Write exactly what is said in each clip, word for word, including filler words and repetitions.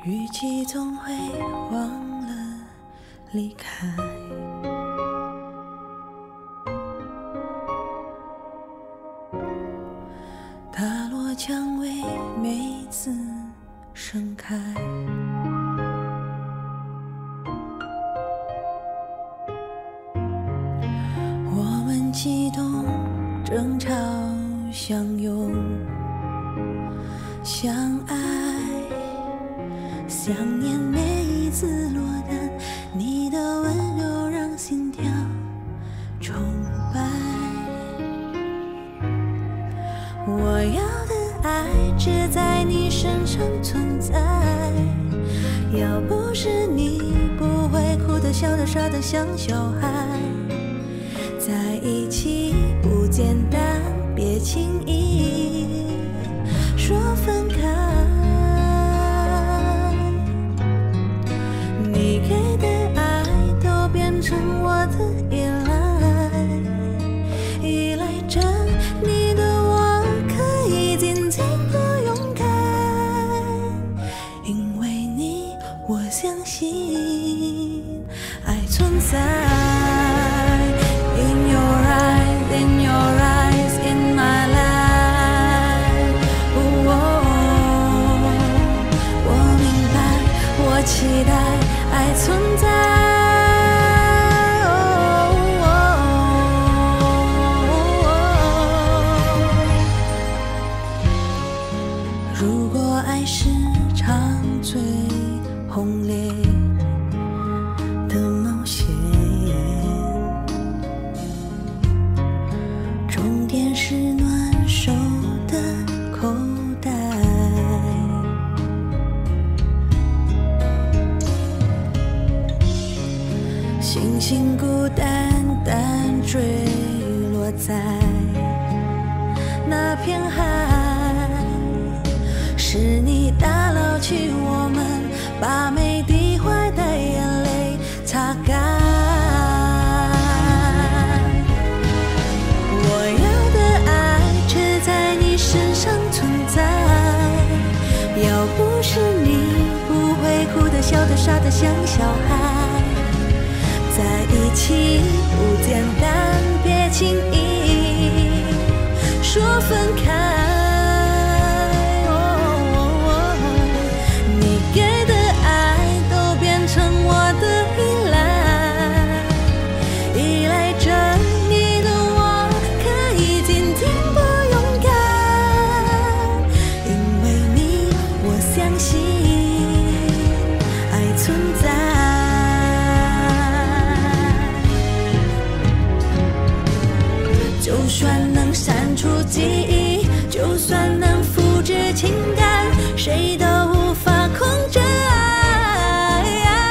雨季总会忘了离开，它落蔷薇梅子盛开，我们激动争吵相拥相爱，想念每一次落单，你的温柔让心跳崇拜。我要的爱只在你身上存在，要不是你不会哭得笑得傻得像小孩，在一起不简单，别轻易说分开。你给的爱都变成我的依赖，依赖着你的我可以尽情的勇敢，因为你我相信爱存在。In your eyes, in your eyes, in my life. 我明白，我期待爱存在。如果爱是场最轰烈的冒险，终点是暖手的口袋。星星孤单单坠落在那片海，是你打捞起我们，把每滴坏的眼泪擦干。我要的爱只在你身上存在，要不是你不会哭得笑得傻得像小孩，在一起不简单，别轻易说分开。你给的爱都变成我的依赖，依赖着你的我可以尽情不勇敢，因为你我相信爱存在。就算能删除记忆，就算能复制情感，谁都无法控制爱。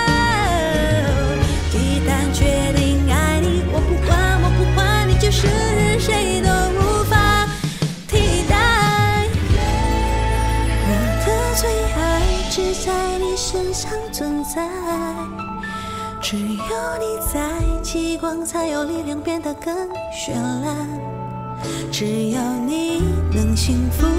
一旦决定爱你，我不管我不管你，就是谁都无法替代。我的最爱只在你身上存在，只有你在，极光才有力量变得更绚烂。只要你能幸福，